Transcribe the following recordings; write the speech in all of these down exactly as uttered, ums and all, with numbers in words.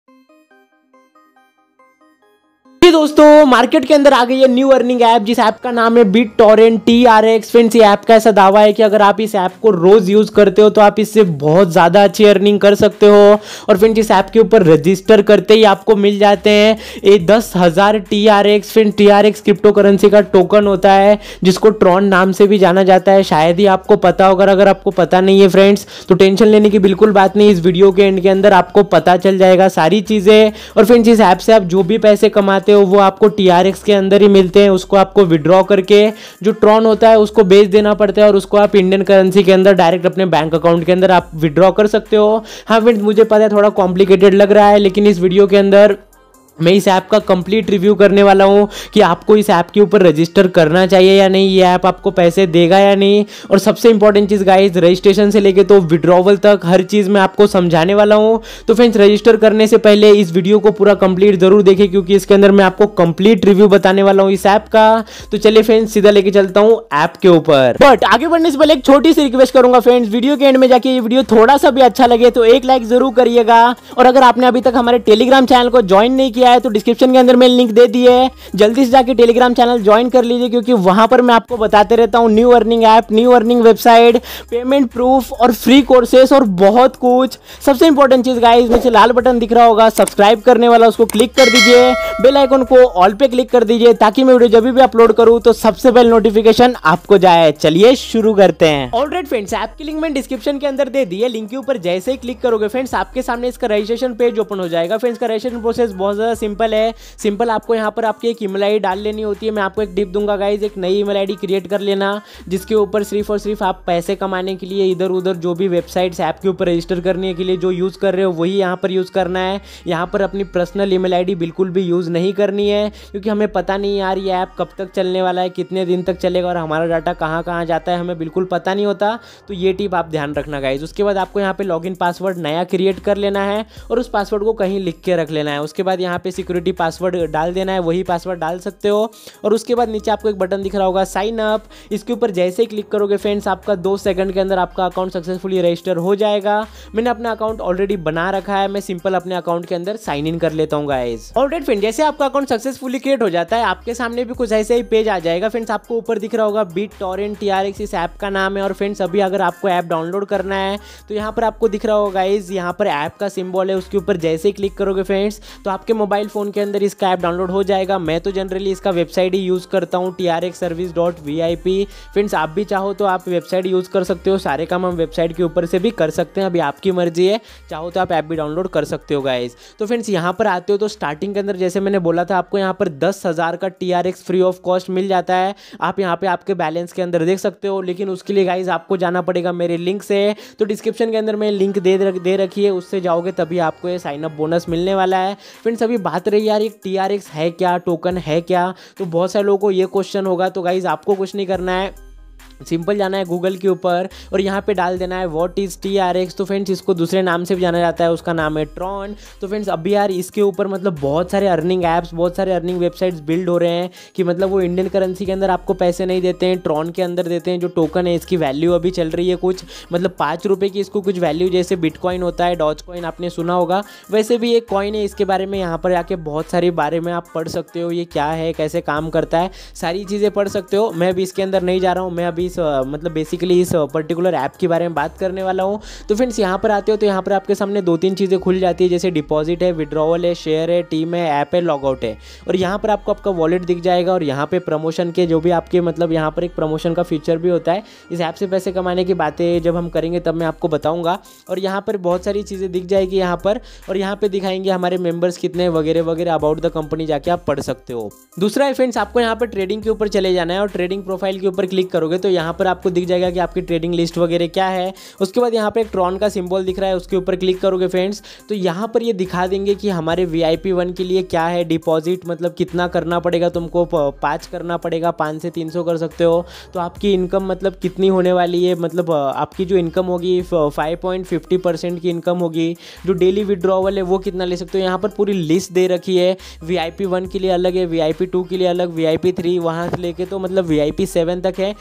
जी दोस्तों, मार्केट के अंदर आ गई है न्यू अर्निंग ऐप जिस ऐप का नाम है bit torrent T R X. Friends, ये ऐप का ऐसा दावा है कि अगर आप इस ऐप को रोज यूज करते हो तो आप इससे बहुत ज्यादा अच्छी अर्निंग कर सकते हो। और फ्रेंड्स, इस ऐप के ऊपर रजिस्टर करते ही आपको मिल जाते हैं ये दस हजार T R X. Friends, T R X crypto currency का टोकन होता है जिसको ट्रॉन नाम से भी जाना जाता है। शायद ही आपको पता होगा, अगर आपको पता नहीं है फ्रेंड्स तो टेंशन लेने की बिल्कुल बात नहीं। इस वीडियो के एंड के अंदर आपको पता चल जाएगा सारी चीजें। और फ्रेंड्स, इस ऐप से आप जो भी पैसे कमाते हो वो आपको टी आर एक्स के अंदर ही मिलते हैं। उसको आपको विड्रॉ करके जो ट्रॉन होता है उसको बेच देना पड़ता है और उसको आप इंडियन करेंसी के अंदर डायरेक्ट अपने बैंक अकाउंट के अंदर आप विड्रॉ कर सकते हो। हाँ फ्रेंड्स, मुझे पता है थोड़ा कॉम्प्लिकेटेड लग रहा है, लेकिन इस वीडियो के अंदर मैं इस ऐप का कंप्लीट रिव्यू करने वाला हूं कि आपको इस ऐप के ऊपर रजिस्टर करना चाहिए या नहीं, ये ऐप आपको पैसे देगा या नहीं। और सबसे इंपॉर्टेंट चीज़ गाइस, रजिस्ट्रेशन से लेके तो विड्रॉवल तक हर चीज़ मैं आपको समझाने वाला हूं। तो फ्रेंड्स, रजिस्टर करने से पहले इस वीडियो को पूरा कंप्लीट जरूर देखें क्योंकि इसके अंदर मैं आपको कंप्लीट रिव्यू बताने वाला हूँ इस ऐप का। तो चलिए फ्रेंड्स, सीधा लेके चलता हूँ ऐप के ऊपर। बट आगे बढ़ने से पहले एक छोटी सी रिक्वेस्ट करूंगा फ्रेंड्स, वीडियो के एंड में जाके ये वीडियो थोड़ा सा भी अच्छा लगे तो एक लाइक जरूर करिएगा। और अगर आपने अभी तक हमारे टेलीग्राम चैनल को ज्वाइन नहीं किया है तो डिस्क्रिप्शन के अंदर मैंने लिंक दे दी है, जल्दी से जाके टेलीग्राम चैनल ज्वाइन कर लीजिए क्योंकि वहां पर मैं आपको बताते रहता हूं new earning app, new earning website, payment proof और फ्री कोर्सेस और बहुत कुछ। सबसे इंपॉर्टेंट चीज गाइस, नीचे लाल बटन दिख रहा होगा सब्सक्राइब करने वाला, उसको क्लिक कर दीजिए। बेल आइकन को ऑल पे क्लिक कर दीजिए ताकि मैं वीडियो जब भी अपलोड करूं तो सबसे पहले नोटिफिकेशन आपको जाए। चलिए शुरू करते हैं। ऑलराइट फ्रेंड्स, ऐप की लिंक मैंने डिस्क्रिप्शन के अंदर दे दी है। लिंक के ऊपर जैसे ही क्लिक करोगे फ्रेंड्स, आपके सामने इसका रजिस्ट्रेशन पेज ओपन हो जाएगा। फ्रेंड्स, का रजिस्ट्रेशन प्रोसेस बहुत ज्यादा सिंपल है। सिंपल आपको यहाँ पर आपकी एक ईमेल आईडी डाल लेनी होती है। मैं आपको एक टिप दूंगा गाइज, एक नई ईमेल आईडी क्रिएट कर लेना जिसके ऊपर सिर्फ और सिर्फ आप पैसे कमाने के लिए इधर उधर जो भी वेबसाइट्स ऐप के ऊपर रजिस्टर करने के लिए जो यूज़ कर रहे हो वही यहाँ पर यूज़ करना है। यहाँ पर अपनी पर्सनल ईमेल आईडी बिल्कुल भी यूज़ नहीं करनी है क्योंकि हमें पता नहीं यार ये ऐप कब तक चलने वाला है, कितने दिन तक चलेगा और हमारा डाटा कहाँ कहाँ जाता है, हमें बिल्कुल पता नहीं होता। तो ये टिप आप ध्यान रखना गाइज। उसके बाद आपको यहाँ पे लॉगिन पासवर्ड नया क्रिएट कर लेना है और उस पासवर्ड को कहीं लिख के रख लेना है। उसके बाद यहाँ पे सिक्योरिटी पासवर्ड डाल देना है, वही पासवर्ड डाल सकते हो। और उसके बाद नीचे आपको एक बटन दिख रहा होगा साइन अप, इसके ऊपर जैसे ही क्लिक करोगे फ्रेंड्स आपका दो सेकंड के अंदर आपका अकाउंट सक्सेसफुली रजिस्टर हो जाएगा। मैंने अपना अकाउंट ऑलरेडी बना रखा है, मैं सिंपल अपने अकाउंट के अंदर साइन इन कर लेता हूँ गाइस। ऑलराइट फ्रेंड्स, जैसे आपका अकाउंट सक्सेसफुली क्रिएट हो जाता है आपके सामने भी कुछ ऐसे ही पेज आ जाएगा। फ्रेंड्स, आपको ऊपर दिख रहा होगा bit torrent T R X इस ऐप का नाम है। और फ्रेंड्स, अभी अगर आपको ऐप डाउनलोड करना है तो यहाँ पर आपको दिख रहा होगा गाइस, यहाँ पर ऐप का सिंबल है, उसके ऊपर जैसे ही क्लिक करोगे फ्रेंड्स तो आपके मोबाइल फोन के अंदर इसका ऐप डाउनलोड हो जाएगा। मैं तो जनरली इसका वेबसाइट ही यूज़ करता हूँ T R X service dot V I P. Friends, आप भी चाहो तो आप वेबसाइट यूज़ कर सकते हो, सारे काम हम वेबसाइट के ऊपर से भी कर सकते हैं, अभी आपकी मर्जी है, चाहो तो आप ऐप भी डाउनलोड कर सकते हो गाइस। तो फ्रेंड्स, यहाँ पर आते हो तो स्टार्टिंग के अंदर जैसे मैंने बोला था आपको यहाँ पर दस हज़ार का T R X free of cost मिल जाता है। आप यहाँ पे आपके बैलेंस के अंदर देख सकते हो, लेकिन उसके लिए गाइज आपको जाना पड़ेगा मेरे लिंक से। तो डिस्क्रिप्शन के अंदर मैं लिंक दे दे रखी है, उससे जाओगे तभी आपको ये साइन अप बोनस मिलने वाला है। फ्रेंड्स, अभी बात रही यार एक टी आर एक्स है क्या, टोकन है क्या, तो बहुत सारे लोगों को ये क्वेश्चन होगा। तो गाइज आपको कुछ नहीं करना है, सिंपल जाना है गूगल के ऊपर और यहाँ पे डाल देना है what is T R X. तो फ्रेंड्स, इसको दूसरे नाम से भी जाना जाता है, उसका नाम है ट्रॉन। तो फ्रेंड्स, अभी यार इसके ऊपर मतलब बहुत सारे अर्निंग ऐप्स, बहुत सारे अर्निंग वेबसाइट्स बिल्ड हो रहे हैं कि मतलब वो इंडियन करेंसी के अंदर आपको पैसे नहीं देते हैं, ट्रॉन के अंदर देते हैं। जो टोकन है इसकी वैल्यू अभी चल रही है कुछ मतलब पाँच रुपये की इसको कुछ वैल्यू, जैसे बिटकॉइन होता है, डॉज कॉइन आपने सुना होगा, वैसे भी एक कॉइन है। इसके बारे में यहाँ पर आके बहुत सारे बारे में आप पढ़ सकते हो, ये क्या है, कैसे काम करता है, सारी चीज़ें पढ़ सकते हो। मैं अभी इसके अंदर नहीं जा रहा हूँ, मैं अभी इस मतलब बेसिकली इस पर्टिकुलर ऐप के बारे में बात करने वाला हूँ। तो फ्रेंड्स, यहाँ पर आते हो तो यहाँ पर आपके सामने दो तीन चीज़ें खुल जाती है, जैसे डिपॉजिट है, विड्रॉवल है, शेयर है, टीम है, ऐप है, लॉगआउट है। और यहाँ पर आपको आपका वॉलेट दिख जाएगा और यहाँ पे प्रमोशन के जो भी आपके मतलब यहाँ पर एक प्रमोशन का फीचर भी होता है। इस ऐप से पैसे कमाने की बातें जब हम करेंगे तब मैं आपको बताऊँगा। और यहाँ पर बहुत सारी चीज़ें दिख जाएगी यहाँ पर, और यहाँ पे दिखाएंगे हमारे मेंबर्स कितने वगैरह वगैरह, अबाउट द कंपनी जाके आप पढ़ सकते हो। दूसरा है फ्रेंड्स, आपको यहाँ पर ट्रेडिंग के ऊपर चले जाना है और ट्रेडिंग प्रोफाइल के ऊपर क्लिक करोगे तो यहाँ पर आपको दिख जाएगा कि आपकी ट्रेडिंग लिस्ट वगैरह क्या है। उसके बाद यहाँ पे एक ट्रॉन का सिंबल दिख रहा है, उसके ऊपर क्लिक करोगे फ्रेंड्स तो यहाँ पर ये दिखा देंगे कि हमारे वी आई पी वन के लिए क्या है डिपॉजिट, मतलब कितना करना पड़ेगा तुमको, पाँच करना पड़ेगा, पाँच से तीन सौ कर सकते हो। तो आपकी इनकम मतलब कितनी होने वाली है, मतलब आपकी जो इनकम होगी फाइव पॉइंट फिफ्टी परसेंट की इनकम होगी। जो डेली विड्रॉवल है वो कितना ले सकते हो, यहाँ पर पूरी लिस्ट दे रखी है। वी आई पी वन के लिए अलग है, वी आई पी टू के लिए अलग, वी आई पी थ्री वहाँ से लेके तो मतलब वी आई पी सेवन तक है। डिपेंड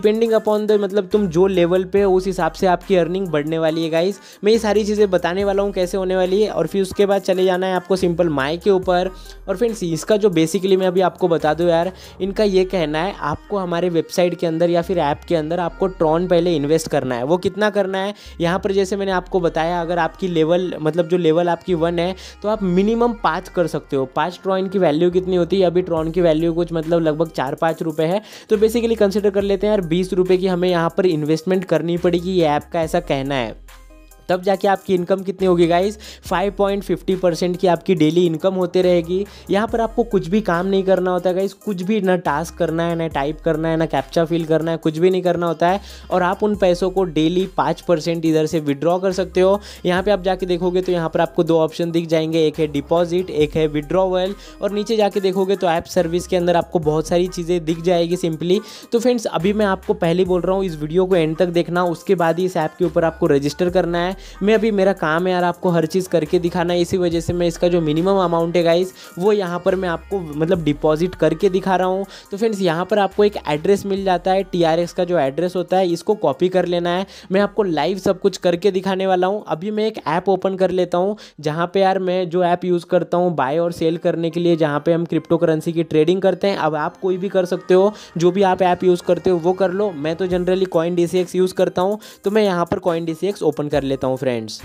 डिपेंडिंग अपॉन द मतलब तुम जो लेवल पे हो उस हिसाब से आपकी अर्निंग बढ़ने वाली है गाइस। मैं ये सारी चीज़ें बताने वाला हूँ कैसे होने वाली है, और फिर उसके बाद चले जाना है आपको सिंपल माई के ऊपर। और फ्रेंड्स इसका जो बेसिकली मैं अभी आपको बता दूँ यार, इनका ये कहना है आपको हमारे वेबसाइट के अंदर या फिर ऐप के अंदर आपको ट्रॉन पहले इन्वेस्ट करना है। वो कितना करना है यहाँ पर जैसे मैंने आपको बताया, अगर आपकी लेवल मतलब जो लेवल आपकी वन है तो आप मिनिमम पाँच कर सकते हो। पाँच ट्रॉन की वैल्यू कितनी होती है, अभी ट्रॉन की वैल्यू कुछ मतलब लगभग चार पाँच रुपये है। तो बेसिकली कंसिडर कर लेते हैं यार बीस रुपये की हमें यहाँ पर इन्वेस्टमेंट करनी पड़ेगी, ये ऐप का ऐसा कहना है। तब जाके आपकी इनकम कितनी होगी guys, five point fifty percent की आपकी डेली इनकम होते रहेगी। यहाँ पर आपको कुछ भी काम नहीं करना होता है गाइस, कुछ भी ना टास्क करना है, ना टाइप करना है, ना कैप्चा फिल करना है, कुछ भी नहीं करना होता है। और आप उन पैसों को डेली पाँच परसेंट इधर से विड्रॉ कर सकते हो। यहाँ पे आप जाके देखोगे तो यहाँ पर आपको दो ऑप्शन दिख जाएंगे, एक है डिपॉजिट, एक है विड्रॉवल। और नीचे जाके देखोगे तो ऐप सर्विस के अंदर आपको बहुत सारी चीज़ें दिख जाएगी सिंपली। तो फ्रेंड्स अभी मैं आपको पहले बोल रहा हूँ इस वीडियो को एंड तक देखना, उसके बाद ही इस ऐप के ऊपर आपको रजिस्टर करना है। मैं अभी मेरा काम है यार आपको हर चीज़ करके दिखाना है, इसी वजह से मैं इसका जो मिनिमम अमाउंट है गाइस वो यहाँ पर मैं आपको मतलब डिपॉजिट करके दिखा रहा हूँ। तो फ्रेंड्स यहाँ पर आपको एक एड्रेस मिल जाता है, टीआरएक्स का जो एड्रेस होता है इसको कॉपी कर लेना है। मैं आपको लाइव सब कुछ करके दिखाने वाला हूँ। अभी मैं एक ऐप ओपन कर लेता हूँ जहाँ पे यार मैं जो ऐप यूज़ करता हूँ बाय और सेल करने के लिए, जहाँ पे हम क्रिप्टो करेंसी की ट्रेडिंग करते हैं। अब आप कोई भी कर सकते हो, जो भी आप ऐप यूज़ करते हो वो कर लो। मैं तो generally coin D C X use करता हूँ, तो मैं यहाँ पर coin D C X open कर लेता हूँ फ्रेंड्स।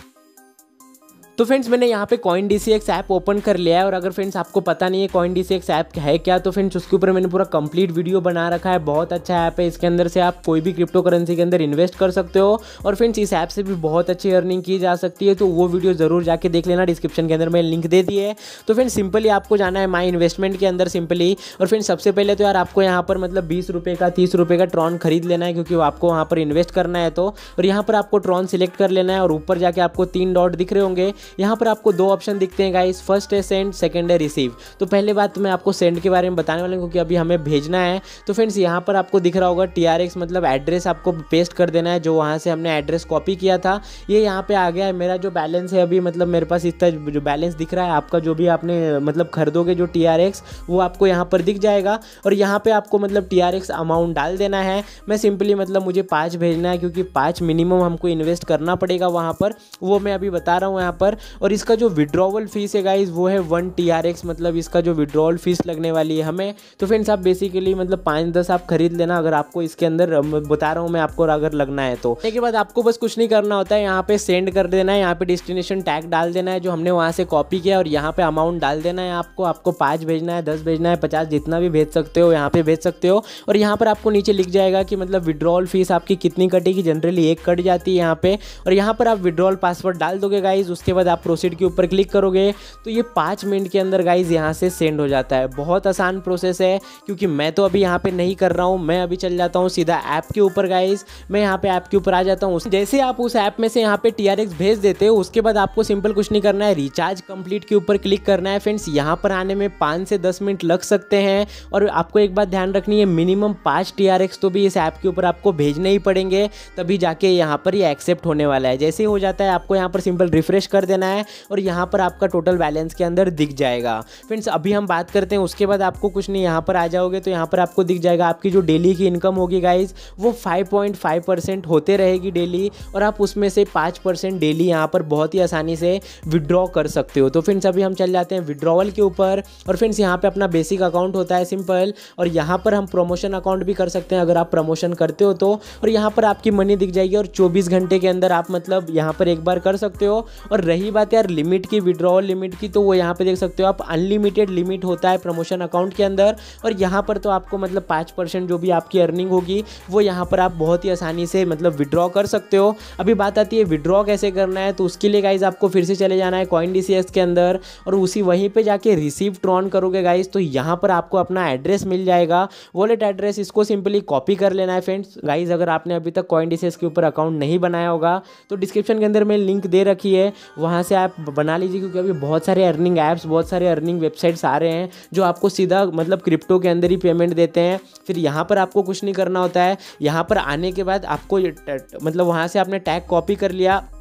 तो फ्रेंड्स मैंने यहाँ पे coin D C X app open कर लिया है। और अगर फ्रेंड्स आपको पता नहीं है coin D C X app है क्या, तो फ्रेंड्स उसके ऊपर मैंने पूरा कंप्लीट वीडियो बना रखा है। बहुत अच्छा ऐप है, इसके अंदर से आप कोई भी क्रिप्टो करेंसी के अंदर इन्वेस्ट कर सकते हो। और फ्रेंड्स इस ऐप से भी बहुत अच्छी अर्निंग की जा सकती है, तो वो वीडियो जरूर जाके देख लेना, डिस्क्रिप्शन के अंदर मैं लिंक दे दी है। तो फ्रेंड्स सिंपली आपको जाना है माई इन्वेस्टमेंट के अंदर सिंपली। और फ्रेंड्स सबसे पहले तो यार आपको यहाँ पर मतलब बीस रुपये का तीस रुपये का ट्रॉन खरीद लेना है, क्योंकि आपको वहाँ पर इन्वेस्ट करना है। तो और यहाँ पर आपको ट्रॉन सिलेक्ट कर लेना है, और ऊपर जाके आपको तीन डॉट दिख रहे होंगे। यहाँ पर आपको दो ऑप्शन दिखते हैं गाइस, फर्स्ट है सेंड, सेकंड है रिसीव। तो पहले बात मैं आपको सेंड के बारे में बताने वाला हूं, क्योंकि अभी हमें भेजना है। तो फ्रेंड्स यहाँ पर आपको दिख रहा होगा टीआरएक्स मतलब एड्रेस आपको पेस्ट कर देना है, जो वहाँ से हमने एड्रेस कॉपी किया था। ये यहाँ पे आ गया है। मेरा जो बैलेंस है अभी मतलब मेरे पास इतना जो बैलेंस दिख रहा है, आपका जो भी आपने मतलब खरीदोगे जो टीआरएक्स वो आपको यहाँ पर दिख जाएगा। और यहाँ पे आपको मतलब टीआरएक्स अमाउंट डाल देना है। मैं सिंपली मतलब मुझे पाँच भेजना है, क्योंकि पाँच मिनिमम हमको इन्वेस्ट करना पड़ेगा वहाँ पर, वो मैं अभी बता रहा हूँ यहाँ पर। और इसका जो विड्रॉवल फीस है गाइस वो है वन टीआरएक्स, मतलब इसका जो विड्रॉवल फीस लगने वाली है हमें। तो फ्रेंड्स आप बेसिकली मतलब पाँच दस आप खरीद लेना, अगर आपको इसके अंदर बता रहा हूँ मैं आपको अगर लगना है तो। इसके बाद आपको बस कुछ नहीं करना होता है, यहाँ पे सेंड कर देना है, यहाँ पे डेस्टिनेशन टैग डाल देना है जो हमने वहाँ से कॉपी किया, और यहाँ पे अमाउंट डाल देना है आपको। आपको पाँच भेजना है, दस भेजना है, पचास, जितना भी भेज सकते हो यहाँ पे भेज सकते हो। और यहाँ पर आपको नीचे लिख जाएगा कि मतलब विड्रॉवल फीस आपकी कितनी कटेगी, जनरली एक कट जाती है यहाँ पे। और यहाँ पर आप विड्रॉवल पासवर्ड डाल दोगे गाइज, उसके बाद आप प्रोसीड के ऊपर क्लिक करोगे तो ये पाँच मिनट के अंदर गाइज यहाँ से सेंड हो जाता है। बहुत आसान प्रोसेस है, क्योंकि मैं तो अभी यहाँ पे नहीं कर रहा हूँ। मैं अभी चल जाता हूँ सीधा ऐप के ऊपर गाइज। मैं यहाँ पे ऐप के ऊपर आ जाता हूँ। जैसे आप उस ऐप में से यहाँ पे टीआरएक्स भेज देते हो, उसके बाद आपको सिंपल कुछ नहीं करना है, रिचार्ज कंप्लीट के ऊपर क्लिक करना है। फ्रेंड्स यहाँ पर आने में पाँच से दस मिनट लग सकते हैं। और आपको एक बात ध्यान रखनी है, मिनिमम पाँच टीआरएक्स तो भी इस ऐप के ऊपर आपको भेजने ही पड़ेंगे, तभी जाके यहाँ पर ये एक्सेप्ट होने वाला है। जैसे ही हो जाता है आपको यहाँ पर सिंपल रिफ्रेश कर देना है, और यहाँ पर आपका टोटल बैलेंस के अंदर दिख जाएगा। फ्रेंड्स अभी हम बात करते हैं, उसके बाद आपको कुछ नहीं, यहाँ पर आ जाओगे तो यहाँ पर आपको दिख जाएगा आपकी जो डेली की इनकम होगी गाइज वो फाइव पॉइंट फाइव परसेंट होते रहेगी डेली, और आप उसमें से पाँच परसेंट डेली यहाँ पर बहुत ही आसानी से विड्रॉ कर सकते हो। तो फ्रेंड्स अभी हम चल जाते हैं विड्रॉवल के ऊपर। और फ्रेंड्स यहाँ पे अपना बेसिक अकाउंट होता है सिंपल, और यहाँ पर हम प्रमोशन अकाउंट भी कर सकते हैं अगर आप प्रमोशन करते हो तो। और यहाँ पर आपकी मनी दिख जाएगी, और चौबीस घंटे के अंदर आप मतलब यहाँ पर एक बार कर सकते हो। और रही बात यार लिमिट की, विड्रॉवल लिमिट की, तो वो यहाँ पे देख सकते हो आप, अनलिमिटेड लिमिट होता है प्रमोशन अकाउंट के अंदर। और यहाँ पर तो आपको मतलब पाँच परसेंट जो भी आपकी अर्निंग होगी वो यहाँ पर आप बहुत ही आसानी से मतलब विड्रॉ कर सकते हो। अभी बात आती है विड्रॉ कैसे करना है, तो उसके लिए गाइज आपको फिर से चले जाना है कॉइन डी सी एक्स के अंदर, और उसी वहीं पे जाके रिसीव ट्रॉन करोगे गाइज, तो यहाँ पर आपको अपना एड्रेस मिल जाएगा, वॉलेट एड्रेस। इसको सिंपली कॉपी कर लेना है फ्रेंड्स। गाइज अगर आपने अभी तक कॉइन डी सी एक्स के ऊपर अकाउंट नहीं बनाया होगा तो डिस्क्रिप्शन के अंदर मैं लिंक दे रखी है, वहाँ से आप बना लीजिए, क्योंकि अभी बहुत सारे अर्निंग ऐप्स, बहुत सारे अर्निंग वेबसाइट्स आ रहे हैं जो आपको सीधा मतलब क्रिप्टो के अंदर ही पेमेंट देते हैं। फिर यहाँ पर आपको कुछ नहीं करना होता है। यहाँ पर आने के बाद आपको मतलब वहाँ से आपने टैग कॉपी कर लिया,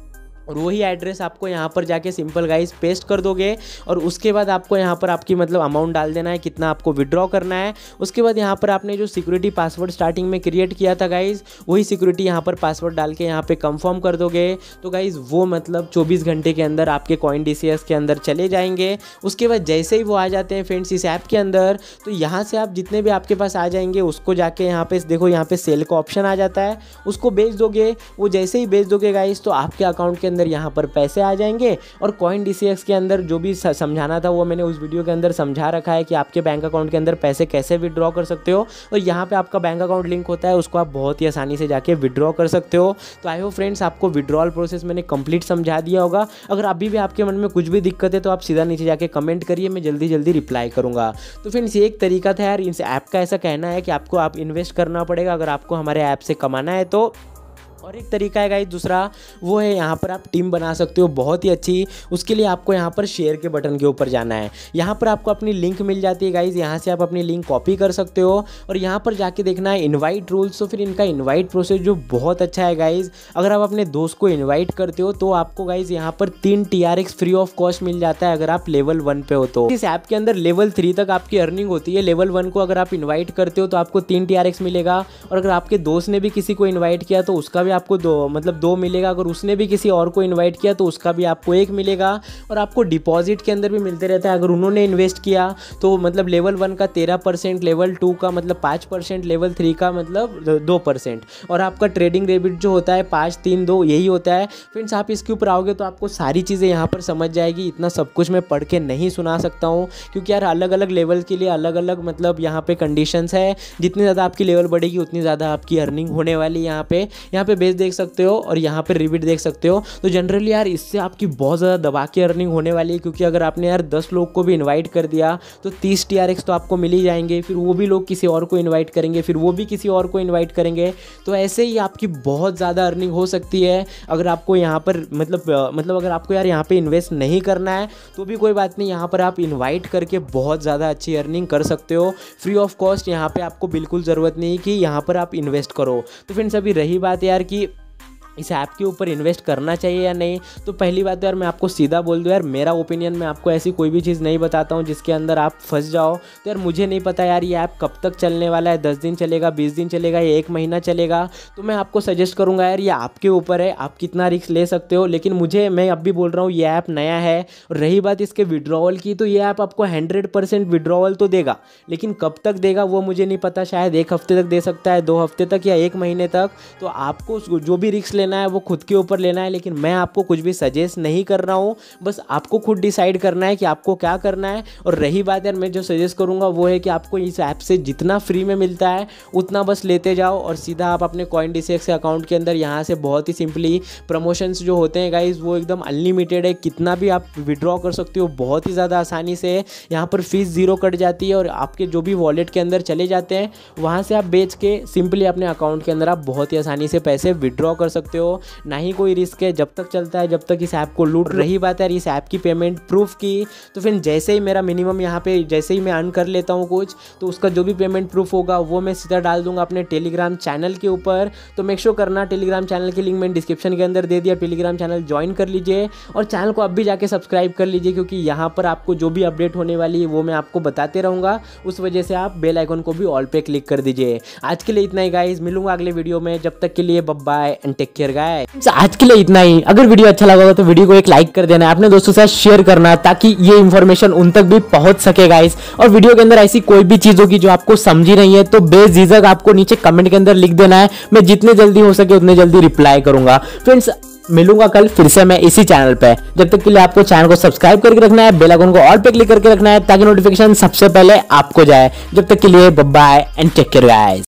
और वही एड्रेस आपको यहाँ पर जाके सिंपल गाइस पेस्ट कर दोगे और उसके बाद आपको यहाँ पर आपकी मतलब अमाउंट डाल देना है, कितना आपको विड्रॉ करना है। उसके बाद यहाँ पर आपने जो सिक्योरिटी पासवर्ड स्टार्टिंग में क्रिएट किया था गाइस, वही सिक्योरिटी यहाँ पर पासवर्ड डाल के यहाँ पे कंफर्म कर दोगे तो गाइस वो मतलब चौबीस घंटे के अंदर आपके कॉइन डी सी एस के अंदर चले जाएंगे। उसके बाद जैसे ही वो आ जाते हैं फ्रेंड्स इस ऐप के अंदर, तो यहाँ से आप जितने भी आपके पास आ जाएंगे उसको जाके यहाँ पे देखो, यहाँ पे सेल का ऑप्शन आ जाता है, उसको बेच दोगे। वो जैसे ही बेच दोगे गाइस तो आपके अकाउंट के अंदर यहाँ पर पैसे आ जाएंगे और कॉइन डी सी एक्स के अंदर जो भी समझाना था वो मैंने उस वीडियो के अंदर समझा रखा है कि आपके बैंक अकाउंट के अंदर पैसे कैसे विड्रॉ कर सकते हो। और यहाँ पे आपका बैंक अकाउंट लिंक होता है, उसको आप बहुत ही आसानी से जाके विड्रॉ कर सकते हो। तो आई होप फ्रेंड्स आपको विड्रॉल प्रोसेस मैंने कंप्लीट समझा दिया होगा। अगर अभी भी आपके मन में कुछ भी दिक्कत है तो आप सीधा नीचे जाके कमेंट करिए, मैं जल्दी जल्दी रिप्लाई करूँगा। तो फ्रेंड्स ये एक तरीका था यार, इस ऐप का ऐसा कहना है कि आपको आप इन्वेस्ट करना पड़ेगा अगर आपको हमारे ऐप से कमाना है तो। और एक तरीका है गाइस दूसरा, वो है यहाँ पर आप टीम बना सकते हो बहुत ही अच्छी। उसके लिए आपको यहाँ पर शेयर के बटन के ऊपर जाना है, यहाँ पर आपको अपनी लिंक मिल जाती है गाइस, यहाँ से आप अपनी लिंक कॉपी कर सकते हो और यहाँ पर जाके देखना है इनवाइट रूल्स। तो फिर इनका इनवाइट प्रोसेस जो बहुत अच्छा है गाइस, अगर आप अपने दोस्त को इन्वाइट करते हो तो आपको गाइस यहाँ पर तीन T R X free of cost मिल जाता है अगर आप लेवल वन पे हो तो। इस ऐप के अंदर लेवल थ्री तक आपकी अर्निंग होती है, लेवल वन को अगर आप इन्वाइट करते हो तो आपको तीन टी आर एक्स मिलेगा और अगर आपके दोस्त ने भी किसी को इन्वाइट किया तो उसका भी आपको दो मतलब दो मिलेगा, अगर उसने भी किसी और को इनवाइट किया तो उसका भी आपको एक मिलेगा। और आपको डिपॉजिट के अंदर भी मिलते रहता है, अगर उन्होंने इन्वेस्ट किया तो मतलब लेवल वन का तेरह परसेंट, लेवल टू का मतलब पाँच परसेंट, लेवल थ्री का मतलब दो परसेंट और आपका ट्रेडिंग रेबिट जो होता है पाँच तीन दो यही होता है। फ्रेंड्स आप इसके ऊपर आओगे तो आपको सारी चीज़ें यहाँ पर समझ जाएगी। इतना सब कुछ मैं पढ़ के नहीं सुना सकता हूँ क्योंकि यार अलग अलग लेवल के लिए अलग अलग मतलब यहाँ पे कंडीशंस है। जितनी ज़्यादा आपकी लेवल बढ़ेगी उतनी ज़्यादा आपकी अर्निंग होने वाली है। यहाँ पे यहाँ पे बेस देख सकते हो और यहाँ पे रिबिट देख सकते हो। तो जनरली यार इससे आपकी बहुत ज़्यादा दबा के अर्निंग होने वाली है क्योंकि अगर आपने यार दस लोग को भी इनवाइट कर दिया तो तीस टी आर एक्स तो आपको मिल ही जाएंगे, फिर वो भी लोग किसी और को इनवाइट करेंगे, फिर वो भी किसी और को इनवाइट करेंगे। तो ऐसे ही आपकी बहुत ज़्यादा अर्निंग हो सकती है। अगर आपको यहाँ पर मतलब मतलब अगर आपको यार यहाँ पे इन्वेस्ट नहीं करना है तो भी कोई बात नहीं, यहाँ पर आप इन्वाइट करके बहुत ज़्यादा अच्छी अर्निंग कर सकते हो फ्री ऑफ कॉस्ट। यहाँ पर आपको बिल्कुल ज़रूरत नहीं कि यहाँ पर आप इन्वेस्ट करो। तो फ्रेंड्स अभी रही बात यार कि इस ऐप के ऊपर इन्वेस्ट करना चाहिए या नहीं, तो पहली बात तो यार मैं आपको सीधा बोल दूं यार, मेरा ओपिनियन में आपको ऐसी कोई भी चीज़ नहीं बताता हूं जिसके अंदर आप फंस जाओ। तो यार मुझे नहीं पता यार ये ऐप कब तक चलने वाला है, दस दिन चलेगा, बीस दिन चलेगा या एक महीना चलेगा। तो मैं आपको सजेस्ट करूँगा यार ये आपके ऊपर है, आप कितना रिस्क ले सकते हो। लेकिन मुझे मैं अब भी बोल रहा हूँ ये ऐप नया है। और रही बात इसके विड्रॉवल की, तो ये ऐप आपको हंड्रेड परसेंट विड्रॉवल तो देगा, लेकिन कब तक देगा वो मुझे नहीं पता। शायद एक हफ्ते तक दे सकता है, दो हफ्ते तक या एक महीने तक। तो आपको जो भी रिस्क लेना है वो खुद के ऊपर लेना है, लेकिन मैं आपको कुछ भी सजेस्ट नहीं कर रहा हूँ। बस आपको खुद डिसाइड करना है कि आपको क्या करना है। और रही बात यार मैं जो सजेस्ट करूँगा वो है कि आपको इस ऐप से जितना फ्री में मिलता है उतना बस लेते जाओ और सीधा आप अपने coin D C X account के अंदर यहाँ से बहुत ही सिंपली प्रमोशंस जो होते हैं गाइज वो एकदम अनलिमिटेड है, कितना भी आप विड्रॉ कर सकते हो बहुत ही ज़्यादा आसानी से। यहाँ पर फीस जीरो कट जाती है और आपके जो भी वॉलेट के अंदर चले जाते हैं वहाँ से आप बेच के सिंपली अपने अकाउंट के अंदर आप बहुत ही आसानी से पैसे विड्रॉ कर सकते हो। ना ही कोई रिस्क है, जब तक चलता है जब तक इस ऐप को लूट। रही बात है इस ऐप की पेमेंट प्रूफ की, तो फिर जैसे ही मेरा मिनिमम यहाँ पे जैसे ही मैं अर्न कर लेता हूँ कुछ, तो उसका जो भी पेमेंट प्रूफ होगा वो मैं सीधा डाल दूंगा अपने टेलीग्राम चैनल के ऊपर। तो मेक श्योर करना टेलीग्राम चैनल की लिंक मैंने डिस्क्रिप्शन के अंदर दे दिया, टेलीग्राम चैनल ज्वाइन कर लीजिए और चैनल को अब भी जाके सब्सक्राइब कर लीजिए क्योंकि यहाँ पर आपको जो भी अपडेट होने वाली है वो मैं आपको बताते रहूँगा। उस वजह से आप बेल आइकन को भी ऑल पे क्लिक कर दीजिए। आज के लिए इतना ही गाइज, मिलूंगा अगले वीडियो में, जब तक के लिए bye and take care guys. आज के लिए इतना ही। अगर वीडियो अच्छा लगा तो वीडियो को एक लाइक कर देना, अपने दोस्तों के साथ शेयर करना ताकि ये इन्फॉर्मेशन उन तक भी पहुंच सके गाइस। और वीडियो के अंदर ऐसी कोई भी चीज होगी जो आपको समझी नहीं है तो बेझिझक आपको नीचे कमेंट के अंदर लिख देना है, मैं जितने जल्दी हो सके उतने जल्दी रिप्लाई करूंगा। फ्रेंड्स मिलूंगा कल फिर से मैं इसी चैनल पे, जब तक के लिए आपको चैनल को सब्सक्राइब करके रखना है, बेल आइकन को ऑल पे क्लिक करके रखना है ताकि नोटिफिकेशन सबसे पहले आपको जाए। जब तक के लिए bye bye and take care guys.